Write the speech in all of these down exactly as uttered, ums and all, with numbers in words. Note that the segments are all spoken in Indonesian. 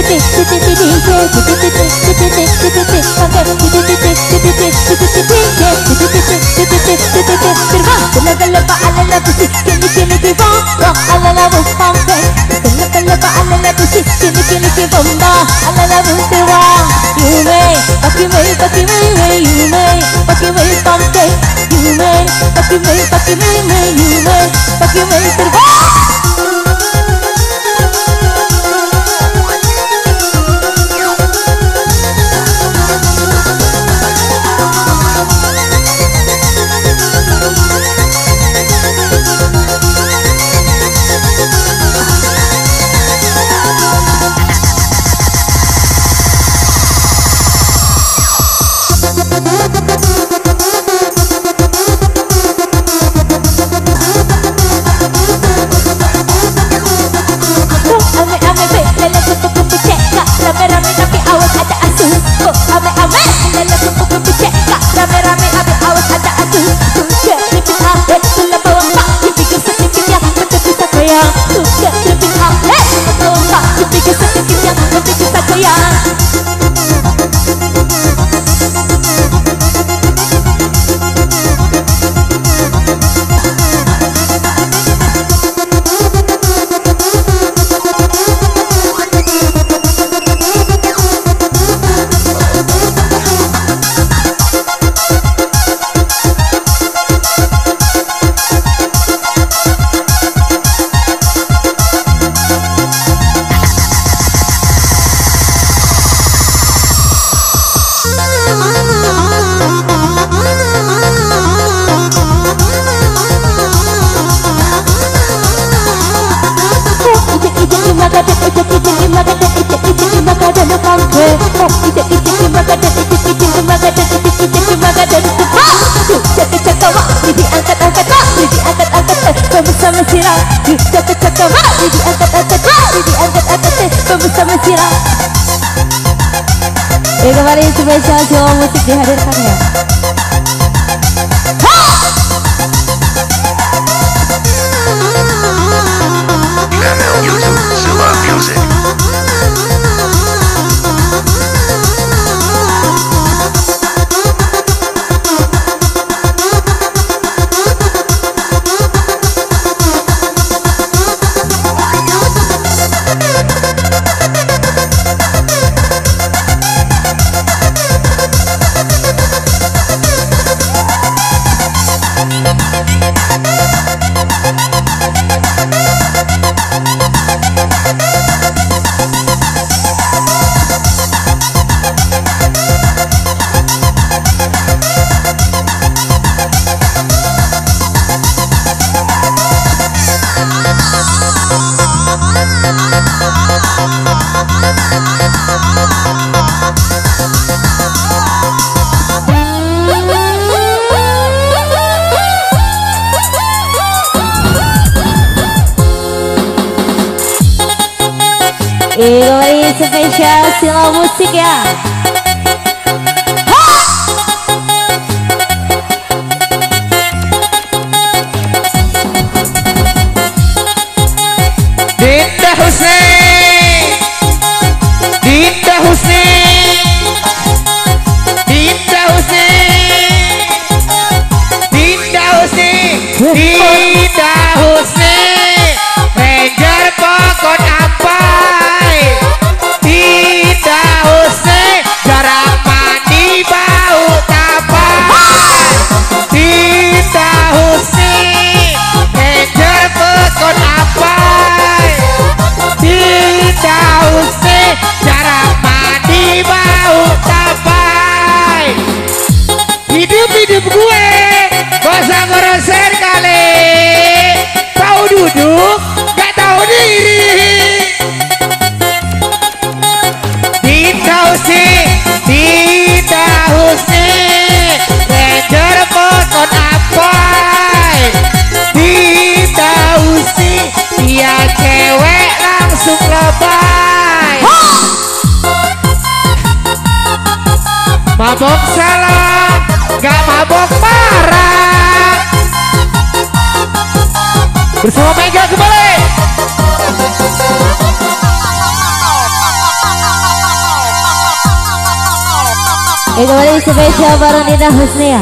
Ya kemarin spesial Jawa Musik dihadirkan ya. Channel YouTube Zilla Music. Ini spesial Zilla Musik ya. Dinda Hussein, Dinda Hussein, Dinda Hussein, Dinda Hussein, Dinda Hussein, Ranger pokok ampai, Dinda Hussein, jarak mandi bau tapai, Dinda Hussein, Ranger pokok ampai, Dinda Hussein, jarak mandi bau tapai. Hidup-hidup gue gak usah ngerasain kali, tahu duduk gak tahu diri. Dinda Hussein, Dinda Hussein, Ranger pokok apai, Dinda Hussein, dia cewek langsung lebay. Mabok salah, gak mabok marah. Bersama Mega kembali. Ini kembali spesial bareng Dinda Husnia.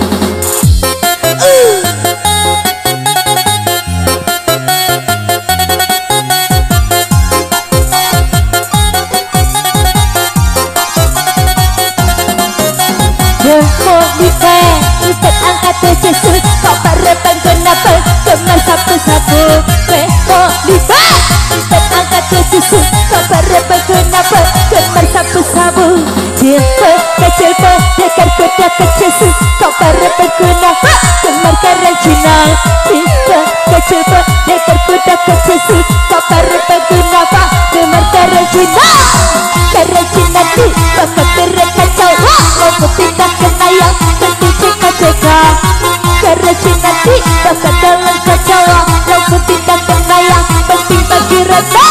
Ustaz angkat sesuatu kau parapan kenapa kemar sapu-sapu Memo lima Ustaz angkat sesuatu kau parapan kenapa kemar sapu-sapu Cilpa kecilpa dekar kuda kecil kau parapan kenapa kemar karancina Cilpa kecilpa dekar kuda kecil kau parapan kenapa kemar karancina Karancina di bapak terkacau Rambut tidak kenayang Ceka Karasin nanti bakat dalam kacau Rambut tidak kenayang penting bagi rata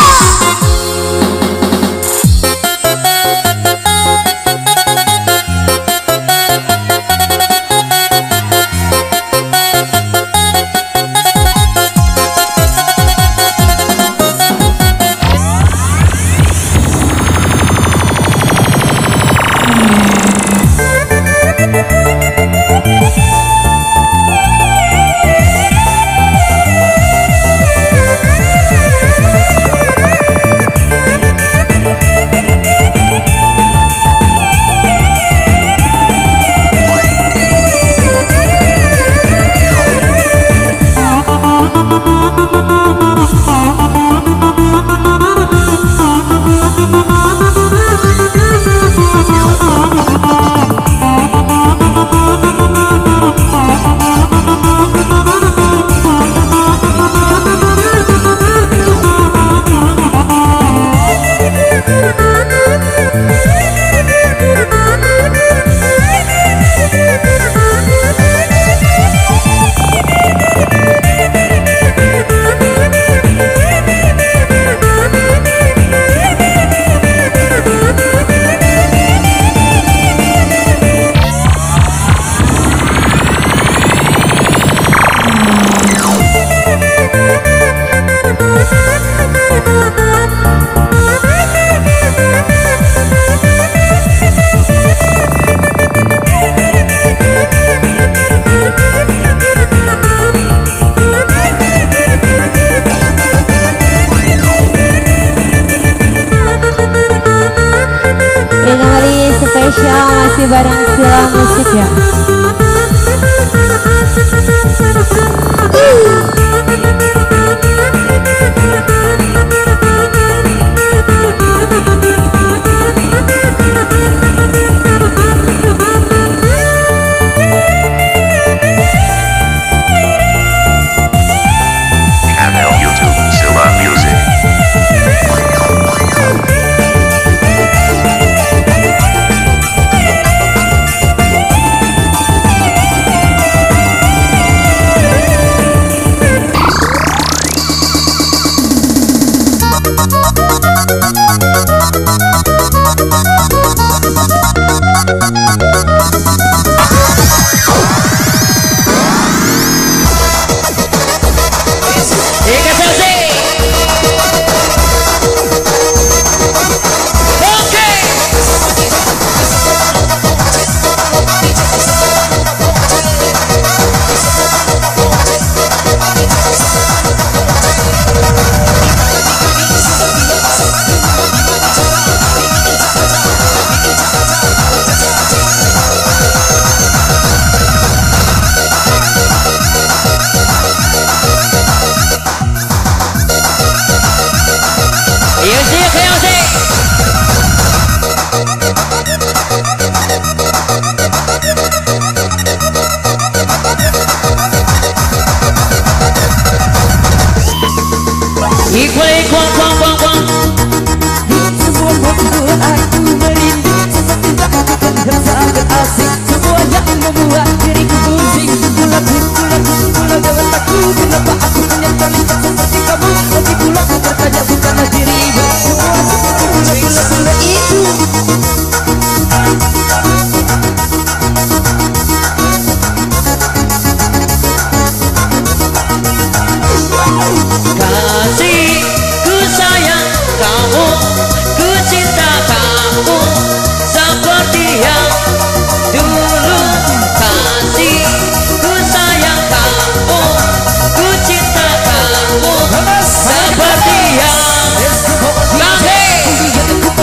spesial masih bareng Sila Musik ya. Channel YouTube Sila Music. Equally, quang, quang, quang, quang. Semua membuat aku merinding seperti tak akan sangat asing. Semua yang membuat diriku pusing. Pula pun, pula pun, pula jangan takut. Kenapa aku punya talenta seperti kamu? Lagi pula aku bertanya bukanlah dirimu. Semua seperti pula pula pula itu. Kasihku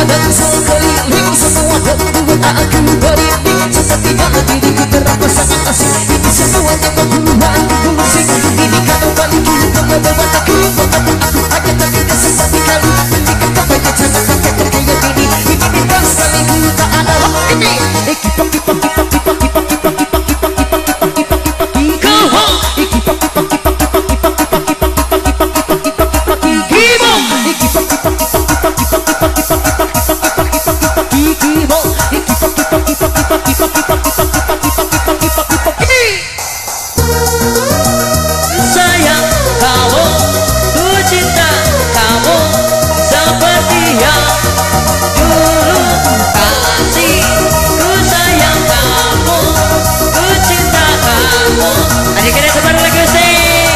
dan sekeliling semua membuat aku merinding. Sepertinya diriku terasa sangat asing. Ini semuanya membuat musik. Ini kau balik ke membuat aku betapa aku hanya tadinya seperti kali. Ketika kau banyak sangat pakai terkaya ini. Ini tidak sekali ku tak ada ini. Ekipak kipak kipak kipak kipak kipak kipak kipak kipak kipak kipak kipak kipak. Ekipak kipak kipak kipak kipak kipak kipak kipak kipak kipak kipak kipak. Ekipak kipak kipak kipak kipak kipak kipak kipak kipak kipak kipak kipak kipak kipak. Ekipak kipak kipak kipak kipak kipak kipak kipak kipak kipak kipak kipak kipak kipak. Sayang kamu, ku cinta kamu seperti yang dulu kasih. Ku sayang kamu, ku cinta kamu. Adik-adik sebar lagi sih.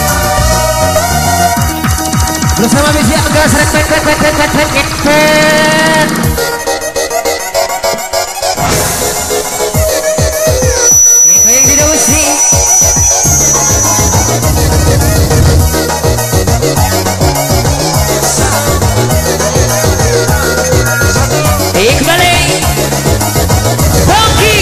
Bersama Misi Anggas rek rek rek rek rek rek rek rek. Ini yang tidak mesti. Iqbal Bongki.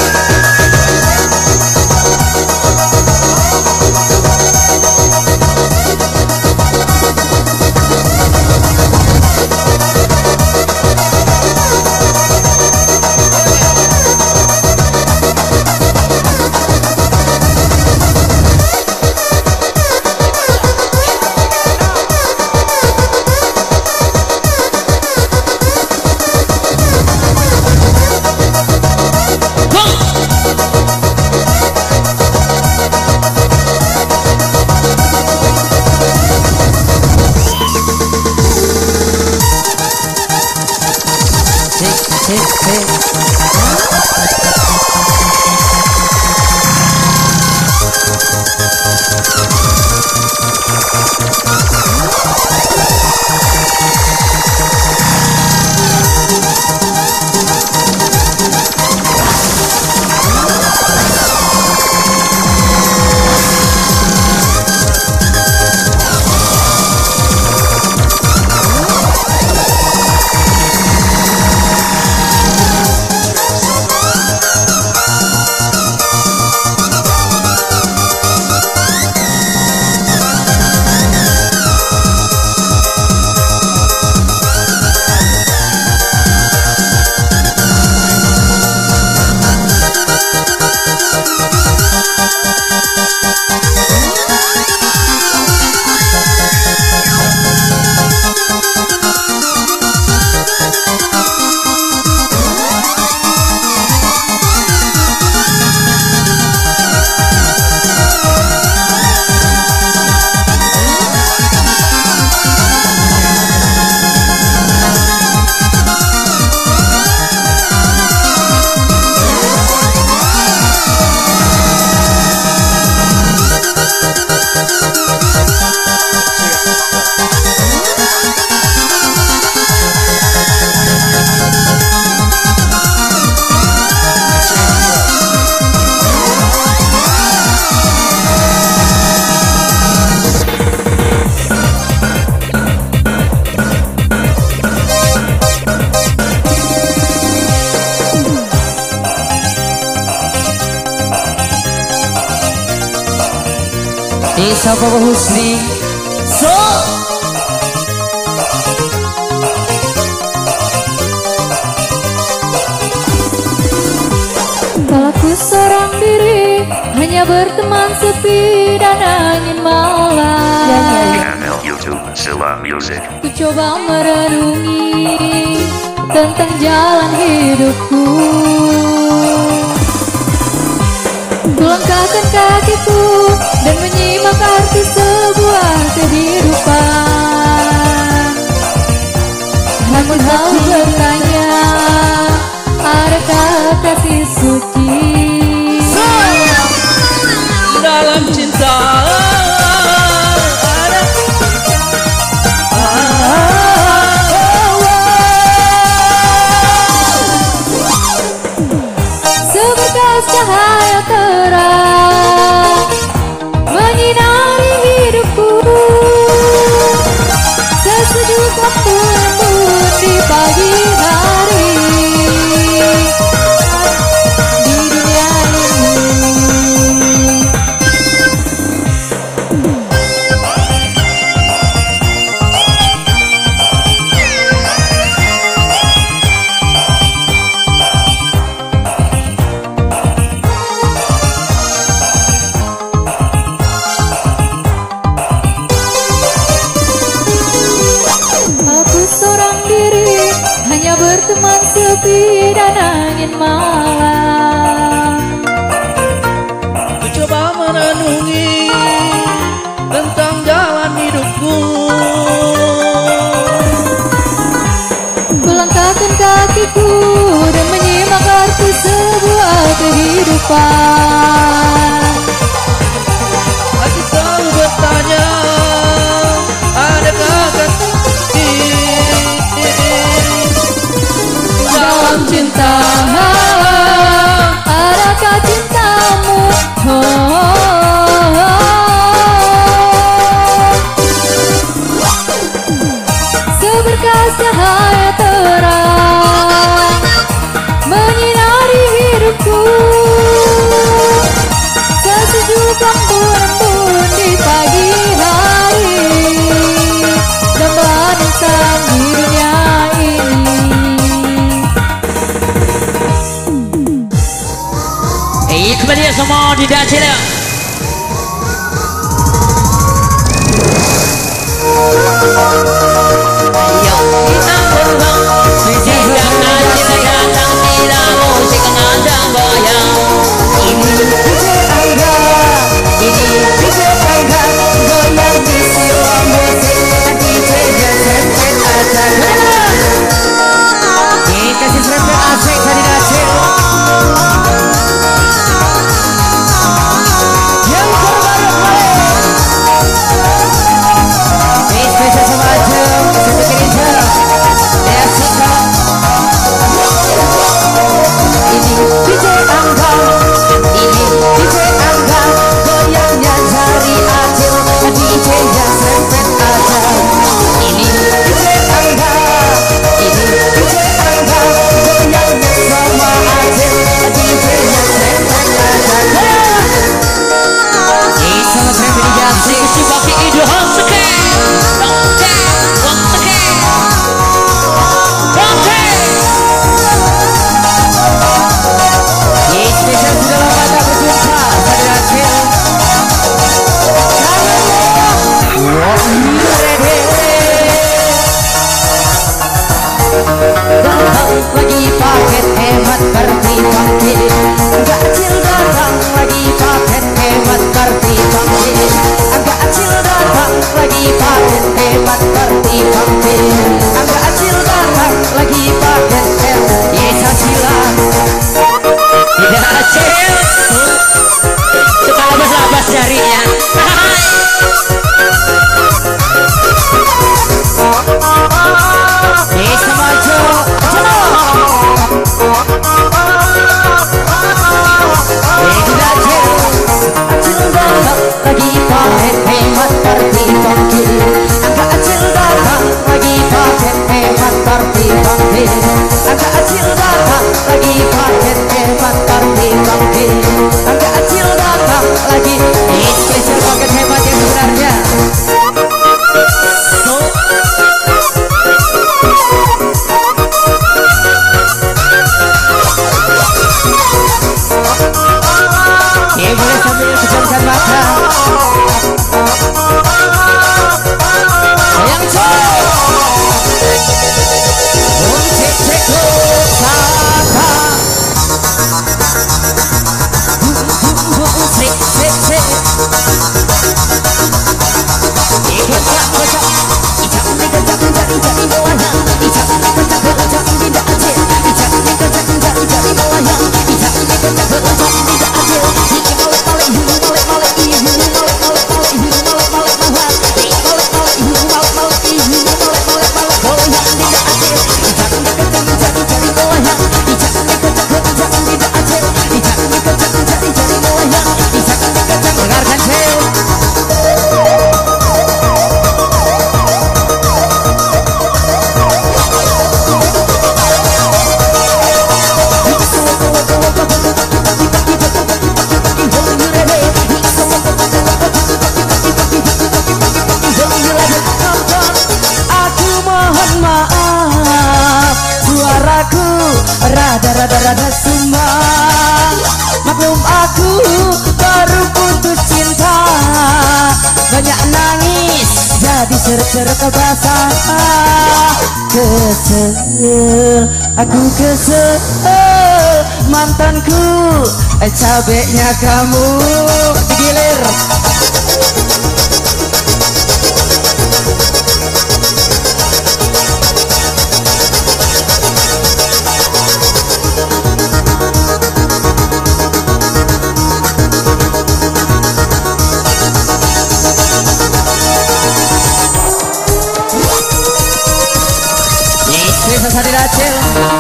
Desa Bapak Husni So Kalau ku seorang diri, hanya berteman sepi dan angin malam. Channel YouTube Silla Music. Ku coba merenungi tentang jalan hidupku. Ku langkahkan kakiku dan menyimak arti sebuah kehidupan. Namun kau bertanya, adakah kasih suci Dalam cinta ada seberkas cahaya terang menyinari hidupku. Sesejuk waktu pun di pagi berteman sepi dan angin malam. Ku coba merenungi tentang jalan hidupku. Kulangkahkan kakiku dan menyimak arti sebuah kehidupan. Hati selalu bertanya, adakah ganti Dalam cinta, adakah cintamu? Oh, seberkas cahaya terang menyinari hidupku, sesejuk embun-embun di pagi hari, gambaran insan di dunia ini. Eh, kembali semua di Dacil. Ayo kita berulang, sejak Dacil datang tidak musik mengajak goyang. Ini Angga, ini D J Angga, goyang di siwa musik D J-nya serempet acak. Dikasih serempet asik tadi Dacil. Yang terbaru balik. Ini spesial sama aja, saya pikirin jarak. Desika. Ini D J Angga, ini D J Angga, goyangnya jari acil, D J-nya serempet acak. Ini D J Angga, ini D J Angga, goyangnya sama acil, D J-nya serempet acak. Ini sama serempet di jasi. Si baki itu hoseke, oke, oke, oke. Ini spesial sudah lama tak berjumpa, saya Dacil. Datang lagi paket hemat karti paket, Dacil datang lagi paket hemat karti paket, Dacil datang lagi paket hemat karti paket, Dacil datang lagi paket hemat. Yesa silang. Dacil, suka labas-labas jarinya. Desa maju, ini Dacil, Dacil datang lagi paket hemat karti paket, Dacil datang lagi paket hemat karti paket, Dacil datang lagi paket hemat karti paket, Dacil datang lagi. Ini spesial paket hemat yang sebenarnya. Ya boleh sambil pejamkan mata. Yang cowok Bum cek cek lo saka. Bum bum bum cek cek cek. Ikecak kecak, icak dikecak jari jari bawahnya, icak dikecak kecak tidak acil, icak dikecak jari jari bawahnya, icak dikecak kecak tidak acil. Dengarkan saya. Aku mohon maaf, suaraku rada-rada-rada sumbang. Maklum aku baru putus cinta, banyak nangis jadi ser-ser kebasah kesel. Aku kesel mantanku, eh cabenya kamu digilir. Sari Rachel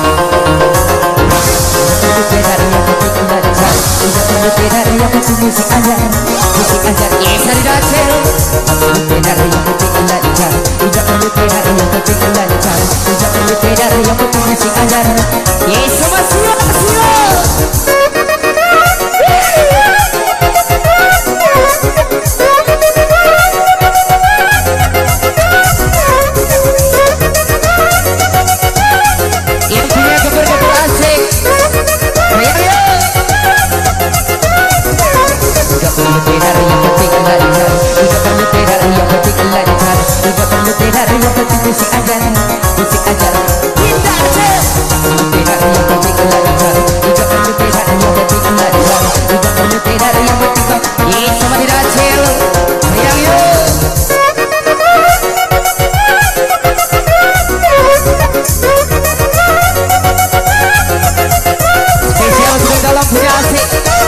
musik aja, musik aja, yes Sari Rachel. Dari yang penting belajar, tidak perlu tidak yang penting belajar, tidak perlu tidak yang penting musik aja. Yes sama siap siap. Musik aja, musik aja, kita aja. Tidak yang penting belajar, tidak perlu tidak yang penting belajar, tidak perlu tidak yang penting. Yes, sama Sari Rachel, sayang yuk. Spesial sudah dalam punya asik.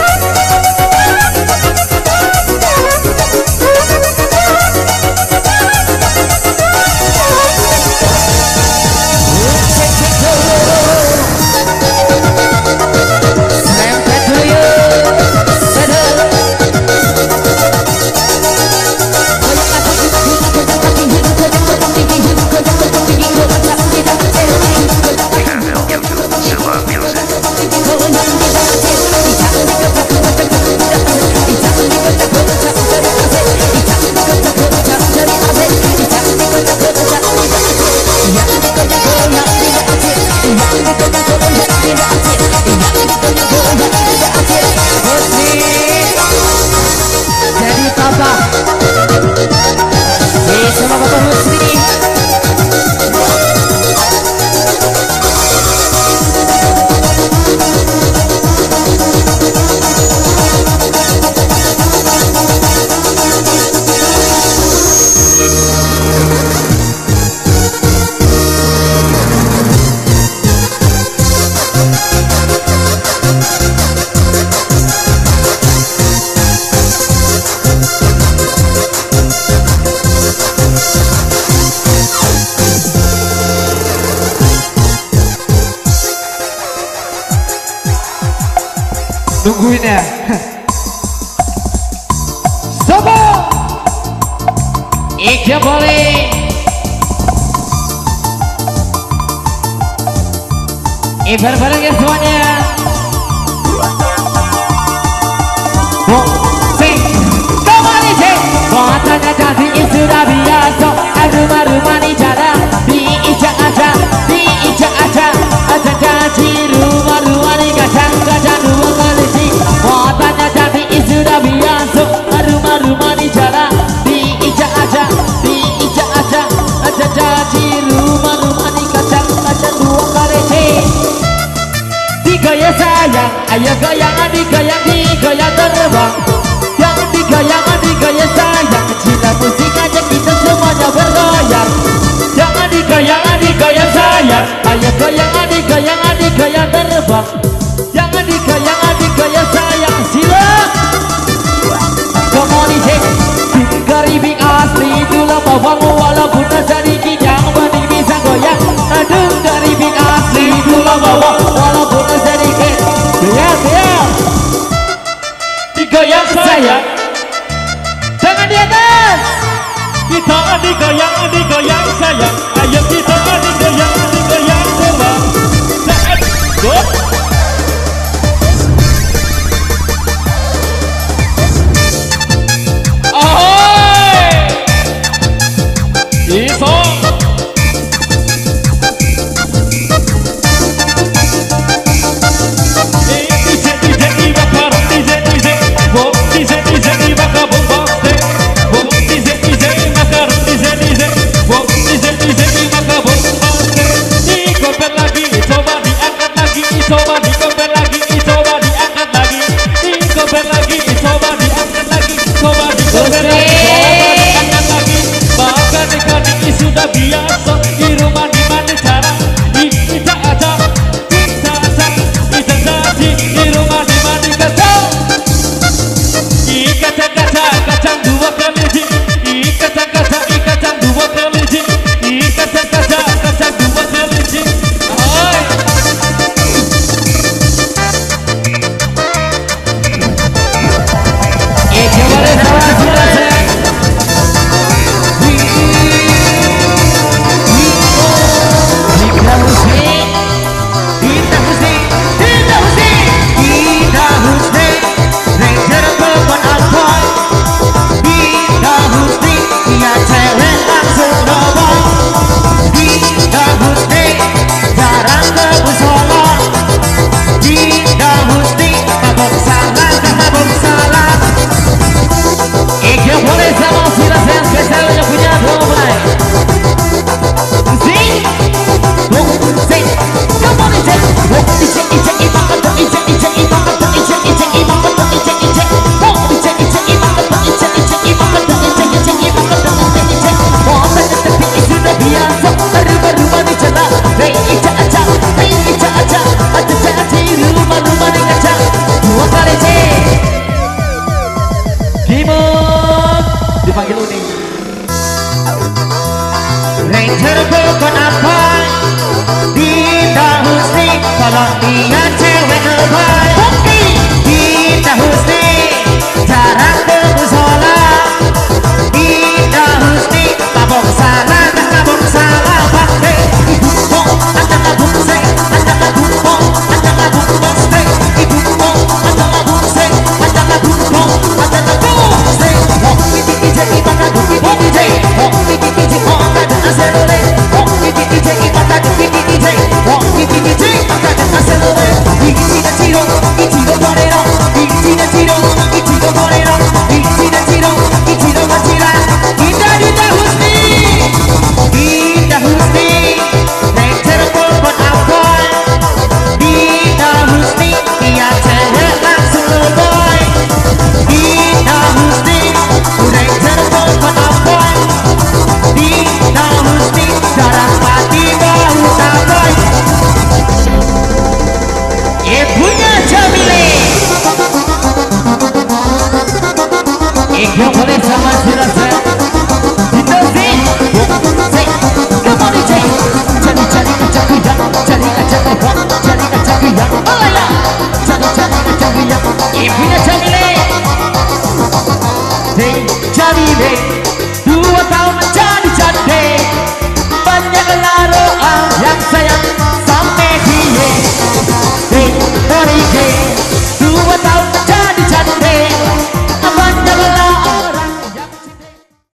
Nungguin ya. Sopo Ika boleh Ibar bareng ya semuanya. Oh, sing kembali sing matanya cantik sudah biasa. Aduh rumah cara diijak aja, diijak aja, aja janji rumah-rumah di kacang-kacang dua kali sih. Matanya cantik sudah biasa. Rumah-rumah di jalan diijak aja, diijak aja, aja janji rumah-rumah di kacang-kacang dua kali sih. Digoyang sayang, ayo goyang, digoyang, digoyang terbang. Yang digoyang, digoyang sayang, cinta musik aja kita semuanya bergoyang. Jangan digoyang, digoyang sayang, ayo goyang, digoyang, digoyang terbang. Jangan digoyang, digoyang sayang, sila. Come on dicek, karibik asli itulah bawang walaupun sedikit yang penting bisa goyang. Aduh karibik asli itulah bawang walaupun sedikit. Goyang, goyang, digoyang sayang. Jangan di atas. Kita digoyang, digoyang sayang. Ayo kita digoyang, digoyang terbang. Go. Kalau dia cewek lebay Dinda Husni jarang bermusola. Dinda Husni mabok salah dan mabok salah pakai ibu mo ada mabuk se ada mabuk mo ada mabuk mo se ibu mo ada mabuk se ada mabuk mo ada mabuk se mo iki iki ibaka iki iki mo iki iki mo ada aselole mo iki iki ibaka iki iki mo iki iki ada aselole iki tidak tiro iki tidak torero iki tidak tiro iki tidak torero iki tidak tiro iki tidak macira kita Dinda Husni Dinda Husni nature pun apoy Dinda Husni dia cewek langsung leboy Dinda Husni nature pun apoy Dinda Husni jarang mati bau taboy ibunya Jamile Ikyo boleh sama Sirasa Dinda Zin Zin kembali Zin jadi-jadi kecakuyang jadi kecakuyang jadi kecakuyang alaya jadi-jadi kecakuyang ibunya Jamile Zin Jamile